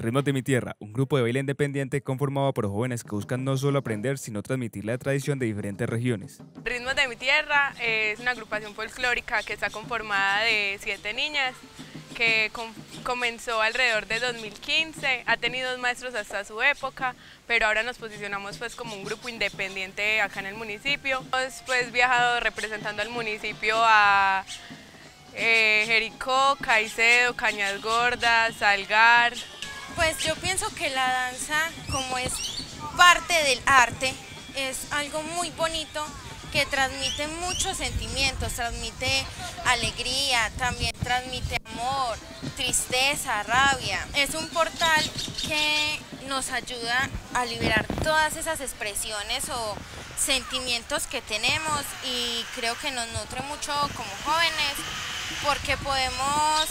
Ritmos de mi tierra, un grupo de baile independiente conformado por jóvenes que buscan no solo aprender, sino transmitir la tradición de diferentes regiones. Ritmos de mi tierra es una agrupación folclórica que está conformada de 7 niñas que comenzó alrededor de 2015, ha tenido maestros hasta su época, pero ahora nos posicionamos pues como un grupo independiente acá en el municipio. Hemos pues viajado representando al municipio a Jericó, Caicedo, Cañas Gordas, Salgar. Pues yo pienso que la danza, como es parte del arte, es algo muy bonito que transmite muchos sentimientos, transmite alegría, también transmite amor, tristeza, rabia. Es un portal que nos ayuda a liberar todas esas expresiones o sentimientos que tenemos y creo que nos nutre mucho como jóvenes porque podemos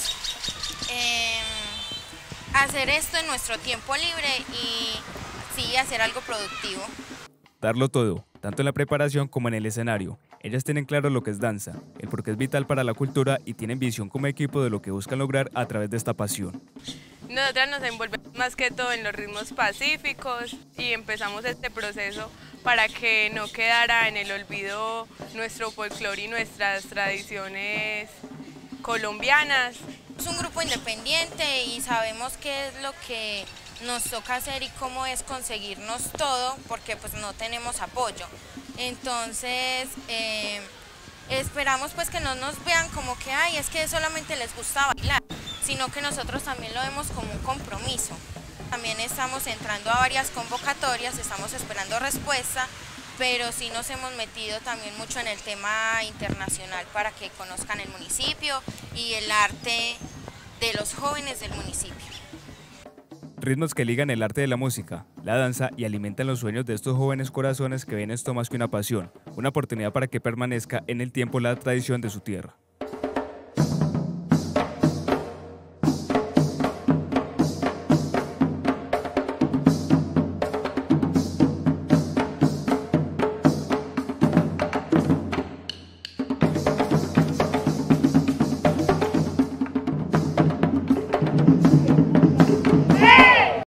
hacer esto en nuestro tiempo libre y sí, hacer algo productivo. Darlo todo, tanto en la preparación como en el escenario. Ellas tienen claro lo que es danza, el por qué es vital para la cultura y tienen visión como equipo de lo que buscan lograr a través de esta pasión. Nosotras nos envolvemos más que todo en los ritmos pacíficos y empezamos este proceso para que no quedara en el olvido nuestro folclore y nuestras tradiciones colombianas. Es un grupo independiente y sabemos qué es lo que nos toca hacer y cómo es conseguirnos todo porque pues no tenemos apoyo. Entonces esperamos pues que no nos vean como que ay, es que solamente les gusta bailar, sino que nosotros también lo vemos como un compromiso. También estamos entrando a varias convocatorias, estamos esperando respuesta, pero sí nos hemos metido también mucho en el tema internacional para que conozcan el municipio y el arte de los jóvenes del municipio. Ritmos que ligan el arte de la música, la danza y alimentan los sueños de estos jóvenes corazones que ven esto más que una pasión, una oportunidad para que permanezca en el tiempo la tradición de su tierra.